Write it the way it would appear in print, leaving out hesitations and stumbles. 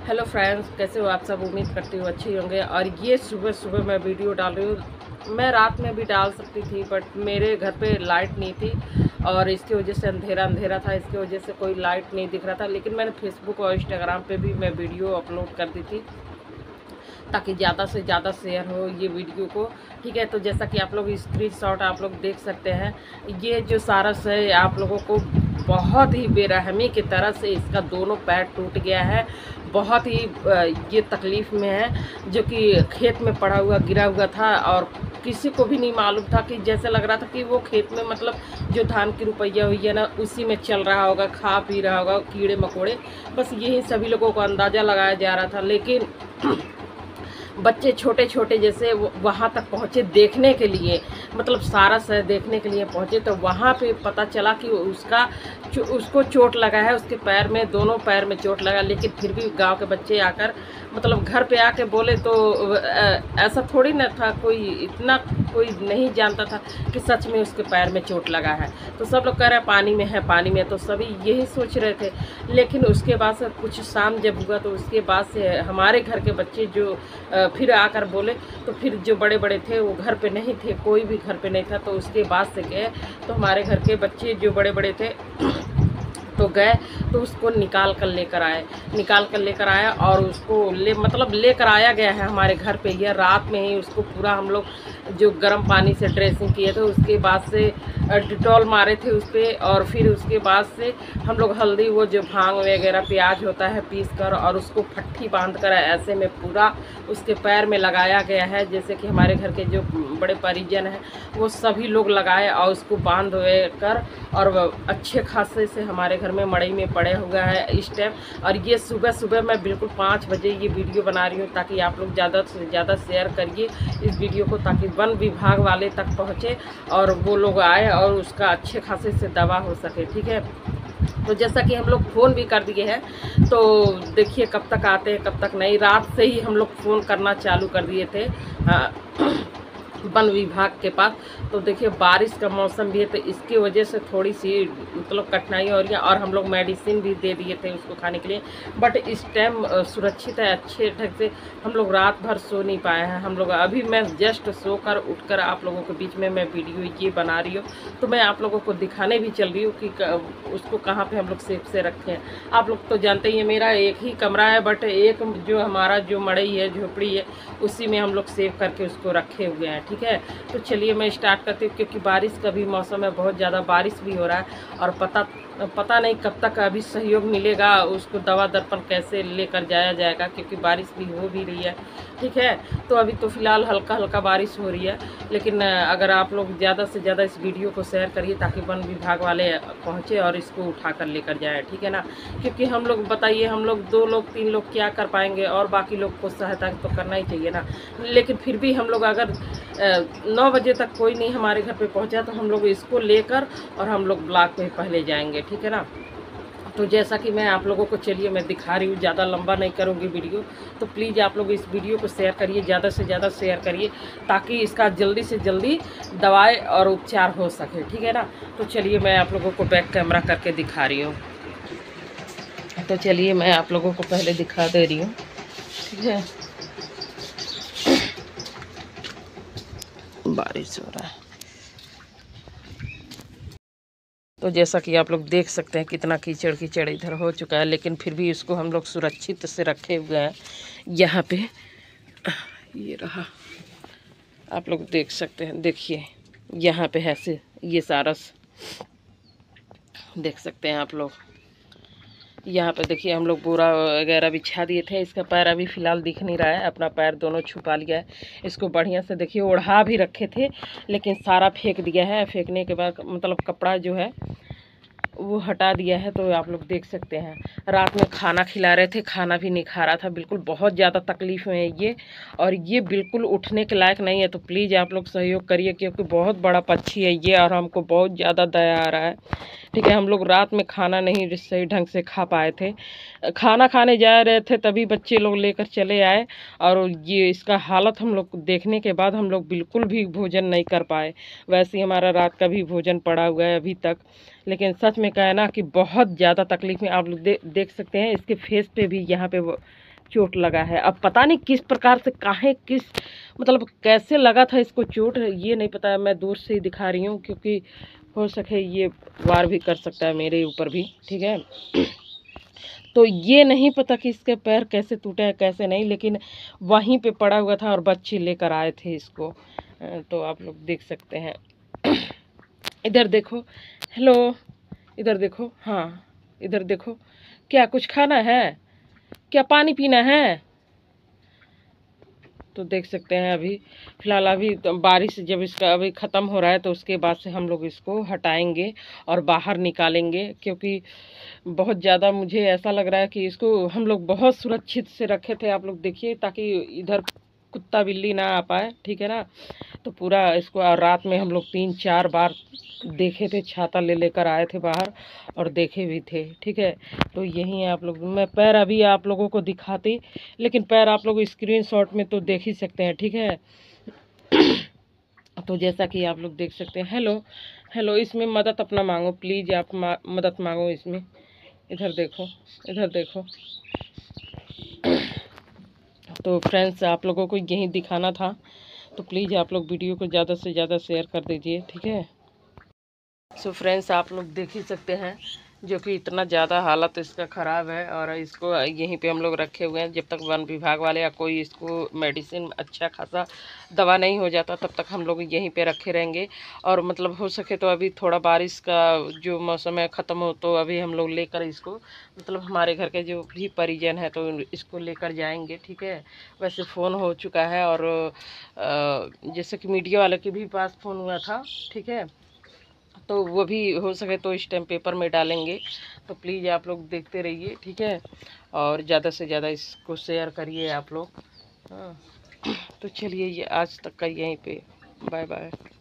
Hello friends, कैसे हो आप सब। उम्मीद करती हूँ अच्छे होंगे। और ये सुबह सुबह मैं वीडियो डाल रही हूँ। मैं रात में भी डाल सकती थी बट मेरे घर पे लाइट नहीं थी और इसकी वजह से अंधेरा अंधेरा था, इसकी वजह से कोई लाइट नहीं दिख रहा था। लेकिन मैंने फेसबुक और इंस्टाग्राम पे भी मैं वीडियो अपलोड कर दी थी ताकि ज़्यादा से ज़्यादा शेयर हो ये वीडियो को। ठीक है, तो जैसा कि आप लोग स्क्रीनशॉट आप लोग देख सकते हैं, ये जो सारस है आप लोगों को बहुत ही बेरहमी की तरह से इसका दोनों पैर टूट गया है। बहुत ही ये तकलीफ़ में है, जो कि खेत में पड़ा हुआ गिरा हुआ था और किसी को भी नहीं मालूम था कि जैसे लग रहा था कि वो खेत में मतलब जो धान की रुपैया हुई है ना उसी में चल रहा होगा, खा पी रहा होगा कीड़े मकोड़े। बस यही सभी लोगों को अंदाज़ा लगाया जा रहा था। लेकिन बच्चे छोटे छोटे जैसे वहाँ तक पहुँचे देखने के लिए, मतलब सारा शहर देखने के लिए पहुँचे, तो वहाँ पे पता चला कि उसको चोट लगा है, उसके पैर में, दोनों पैर में चोट लगा। लेकिन फिर भी गांव के बच्चे आकर मतलब घर पे आके बोले तो ऐसा थोड़ी ना था, कोई इतना कोई नहीं जानता था कि सच में उसके पैर में चोट लगा है। तो सब लोग कह रहे हैं पानी में है, पानी में, तो सभी यही सोच रहे थे। लेकिन उसके बाद से कुछ शाम जब हुआ तो उसके बाद से हमारे घर के बच्चे जो फिर आकर बोले, तो फिर जो बड़े बड़े थे वो घर पे नहीं थे, कोई भी घर पे नहीं था। तो उसके बाद से गए तो हमारे घर के बच्चे जो बड़े बड़े थे तो गए तो उसको निकाल कर लेकर आया और उसको मतलब लेकर आया गया है हमारे घर पे। यह रात में ही उसको पूरा हम लोग जो गर्म पानी से ड्रेसिंग किए थे, उसके बाद से डिटॉल मारे थे उस पर, और फिर उसके बाद से हम लोग हल्दी, वो जो भांग वगैरह प्याज होता है पीस कर, और उसको फट्ठी बांध कर ऐसे में पूरा उसके पैर में लगाया गया है। जैसे कि हमारे घर के जो बड़े परिजन हैं वो सभी लोग लगाए और उसको बांध कर, और अच्छे खासे से हमारे घर में मड़ई में पड़े हुआ है इस टाइम। और ये सुबह सुबह मैं बिल्कुल 5 बजे ये वीडियो बना रही हूँ ताकि आप लोग ज़्यादा से ज़्यादा शेयर करिए इस वीडियो को, ताकि वन विभाग वाले तक पहुँचे और वो लोग आए और उसका अच्छे खासे से दवा हो सके। ठीक है, तो जैसा कि हम लोग फ़ोन भी कर दिए हैं, तो देखिए कब तक आते हैं कब तक नहीं। रात से ही हम लोग फ़ोन करना चालू कर दिए थे वन विभाग के पास। तो देखिए बारिश का मौसम भी है तो इसकी वजह से थोड़ी सी मतलब कठिनाई हो रही है, और हम लोग मेडिसिन भी दे दिए थे उसको खाने के लिए। बट इस टाइम सुरक्षित है, अच्छे ढंग से हम लोग रात भर सो नहीं पाए हैं। हम लोग अभी मैं जस्ट सोकर उठकर आप लोगों के बीच में मैं वीडियो ये बना रही हूँ, तो मैं आप लोगों को दिखाने भी चल रही हूँ कि उसको कहाँ पर हम लोग सेफ से रखे हैं। आप लोग तो जानते ही हैं मेरा एक ही कमरा है, बट एक जो हमारा जो मड़ई है, झोपड़ी है, उसी में हम लोग सेव करके उसको रखे हुए हैं। ठीक है, तो चलिए मैं स्टार्ट करती हूँ, क्योंकि बारिश का भी मौसम है, बहुत ज़्यादा बारिश भी हो रहा है और पता नहीं कब तक अभी सहयोग मिलेगा, उसको दवा दर्पण कैसे लेकर जाया जाएगा, क्योंकि बारिश भी हो भी रही है। ठीक है, तो अभी तो फ़िलहाल हल्का हल्का बारिश हो रही है, लेकिन अगर आप लोग ज़्यादा से ज़्यादा इस वीडियो को शेयर करिए ताकि वन विभाग वाले पहुँचे और इसको उठा कर लेकर जाएँ। ठीक है ना, क्योंकि हम लोग बताइए, हम लोग 2 लोग 3 लोग क्या कर पाएंगे, और बाकी लोग को सहायता तो करना ही चाहिए ना। लेकिन फिर भी हम लोग अगर 9 बजे तक कोई नहीं हमारे घर पे पहुंचा तो हम लोग इसको लेकर और हम लोग ब्लॉक पे पहले जाएंगे। ठीक है ना, तो जैसा कि मैं आप लोगों को, चलिए मैं दिखा रही हूँ, ज़्यादा लंबा नहीं करूँगी वीडियो। तो प्लीज़ आप लोग इस वीडियो को शेयर करिए, ज़्यादा से ज़्यादा शेयर करिए ताकि इसका जल्दी से जल्दी दवाई और उपचार हो सके। ठीक है ना, तो चलिए मैं आप लोगों को बैक कैमरा करके दिखा रही हूँ। तो चलिए मैं आप लोगों को पहले दिखा दे रही हूँ। ठीक है, बारिश हो रहा है तो जैसा कि आप लोग देख सकते हैं कितना कीचड़ कीचड़ इधर हो चुका है, लेकिन फिर भी इसको हम लोग सुरक्षित से रखे हुए हैं यहाँ पे। ये रहा, आप लोग देख सकते हैं, देखिए यहाँ पे है से ये सारस देख सकते हैं आप लोग। यहाँ पे देखिए हम लोग बोरा वगैरह बिछा दिए थे, इसका पैर अभी फ़िलहाल दिख नहीं रहा है, अपना पैर दोनों छुपा लिया है। इसको बढ़िया से देखिए ओढ़ा भी रखे थे, लेकिन सारा फेंक दिया है। फेंकने के बाद मतलब कपड़ा जो है वो हटा दिया है। तो आप लोग देख सकते हैं रात में खाना खिला रहे थे, खाना भी नहीं खा रहा था, बिल्कुल बहुत ज़्यादा तकलीफ़ में है ये, और ये बिल्कुल उठने के लायक नहीं है। तो प्लीज़ आप लोग सहयोग करिए, क्योंकि बहुत बड़ा पक्षी है ये और हमको बहुत ज़्यादा दया आ रहा है। ठीक है, हम लोग रात में खाना नहीं सही ढंग से खा पाए थे, खाना खाने जा रहे थे तभी बच्चे लोग लेकर चले आए, और ये इसका हालत हम लोग देखने के बाद हम लोग बिल्कुल भी भोजन नहीं कर पाए। वैसे ही हमारा रात का भी भोजन पड़ा हुआ है अभी तक, लेकिन सच में कहना कि बहुत ज़्यादा तकलीफ में आप लोग देख सकते हैं। इसके फेस पे भी यहाँ पे चोट लगा है। अब पता नहीं किस प्रकार से, काहे, किस मतलब कैसे लगा था इसको चोट, ये नहीं पता। मैं दूर से ही दिखा रही हूँ क्योंकि हो सके ये वार भी कर सकता है मेरे ऊपर भी, ठीक है। तो ये नहीं पता कि इसके पैर कैसे टूटे हैं कैसे नहीं, लेकिन वहीं पे पड़ा हुआ था और बच्चे लेकर आए थे इसको। तो आप लोग देख सकते हैं। इधर देखो, हेलो, इधर देखो, हाँ इधर देखो, क्या कुछ खाना है, क्या पानी पीना है? तो देख सकते हैं अभी फ़िलहाल अभी तो बारिश जब इसका अभी ख़त्म हो रहा है तो उसके बाद से हम लोग इसको हटाएंगे और बाहर निकालेंगे, क्योंकि बहुत ज़्यादा मुझे ऐसा लग रहा है कि इसको हम लोग बहुत सुरक्षित से रखे थे। आप लोग देखिए, ताकि इधर कुत्ता बिल्ली ना आ पाए, ठीक है ना। तो पूरा इसको रात में हम लोग 3-4 बार देखे थे, छाता ले लेकर आए थे बाहर और देखे भी थे, ठीक है। तो यही है आप लोग, मैं पैर अभी आप लोगों को दिखाती, लेकिन पैर आप लोग स्क्रीनशॉट में तो देख ही सकते हैं, ठीक है। तो जैसा कि आप लोग देख सकते हैं, हेलो हेलो, इसमें मदद अपना मांगो प्लीज़, आप मदद मांगो इसमें। इधर देखो, इधर देखो। तो फ्रेंड्स आप लोगों को यही दिखाना था, तो प्लीज़ आप लोग वीडियो को ज़्यादा से ज़्यादा शेयर कर दीजिए, ठीक है। सो फ्रेंड्स आप लोग देख ही सकते हैं जो कि इतना ज़्यादा हालत इसका ख़राब है, और इसको यहीं पे हम लोग रखे हुए हैं। जब तक वन विभाग वाले या कोई इसको मेडिसिन अच्छा खासा दवा नहीं हो जाता तब तक हम लोग यहीं पे रखे रहेंगे। और मतलब हो सके तो अभी थोड़ा बारिश का जो मौसम है ख़त्म हो तो अभी हम लोग लेकर इसको, मतलब हमारे घर के जो भी परिजन है तो इसको लेकर जाएंगे, ठीक है। वैसे फ़ोन हो चुका है, और जैसे कि मीडिया वाले के भी पास फ़ोन हुआ था, ठीक है। तो वो भी हो सके तो इस टाइम पेपर में डालेंगे। तो प्लीज़ आप लोग देखते रहिए, ठीक है, और ज़्यादा से ज़्यादा इसको शेयर करिए आप लोग। हाँ, तो चलिए ये आज तक का यहीं पे, बाय बाय।